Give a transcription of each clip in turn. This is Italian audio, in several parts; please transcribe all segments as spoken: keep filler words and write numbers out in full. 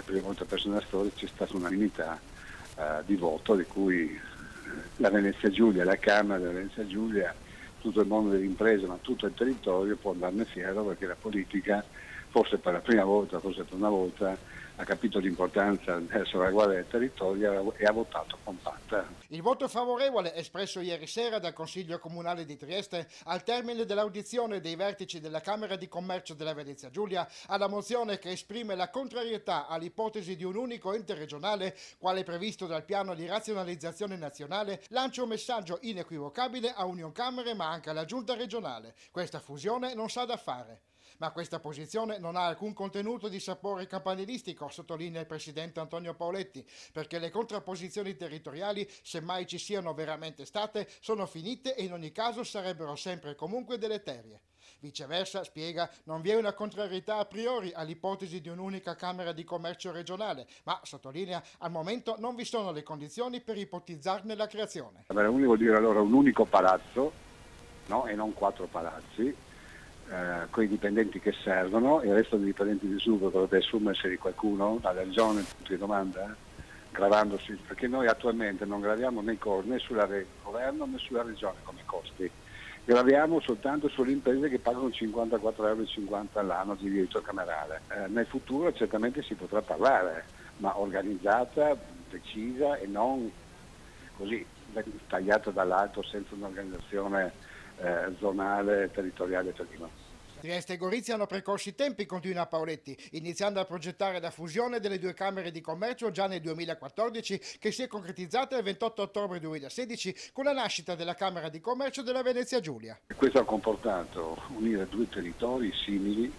per la prima volta penso nella storia c'è stata unanimità uh, di voto, di cui la Venezia Giulia, la Camera della Venezia Giulia, tutto il mondo delle imprese, ma tutto il territorio può andarne fiero, perché la politica, forse per la prima volta, forse per una volta, ha capito l'importanza della salvaguardia del territorio e ha votato compatta. Il voto favorevole espresso ieri sera dal Consiglio Comunale di Trieste al termine dell'audizione dei vertici della Camera di Commercio della Venezia Giulia alla mozione che esprime la contrarietà all'ipotesi di un unico ente regionale quale previsto dal piano di razionalizzazione nazionale, lancia un messaggio inequivocabile a Unioncamere ma anche alla Giunta regionale. Questa fusione non sa da fare. Ma questa posizione non ha alcun contenuto di sapore campanilistico, sottolinea il presidente Antonio Paoletti, perché le contrapposizioni territoriali, se mai ci siano veramente state, sono finite e in ogni caso sarebbero sempre e comunque deleterie. Viceversa, spiega, non vi è una contrarietà a priori all'ipotesi di un'unica Camera di Commercio regionale, ma, sottolinea, al momento non vi sono le condizioni per ipotizzarne la creazione. Uno vuol dire allora un unico palazzo, no? E non quattro palazzi, Eh, con i dipendenti che servono. Il resto dei dipendenti di Sugo dovrebbe assumersi di qualcuno, dalla regione, punto di domanda, gravandosi, perché noi attualmente non graviamo né, né sulla governo né sulla regione come costi, graviamo soltanto sulle imprese che pagano cinquantaquattro virgola cinquanta euro all'anno di diritto camerale. Eh, nel futuro certamente si potrà parlare, ma organizzata, decisa e non così tagliata dall'alto senza un'organizzazione eh, zonale, territoriale prima. Trieste e Gorizia hanno precorso i tempi, continua Paoletti, iniziando a progettare la fusione delle due Camere di Commercio già nel duemilaquattordici, che si è concretizzata il ventotto ottobre duemilasedici con la nascita della Camera di Commercio della Venezia Giulia. Questo ha comportato unire due territori simili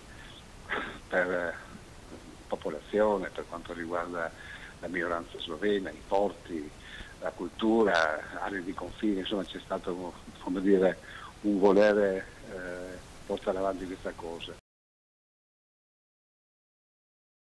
per eh, popolazione, per quanto riguarda la minoranza slovena, i porti, la cultura, aree di confine, insomma c'è stato, come dire, un volere eh, portare avanti questa cosa.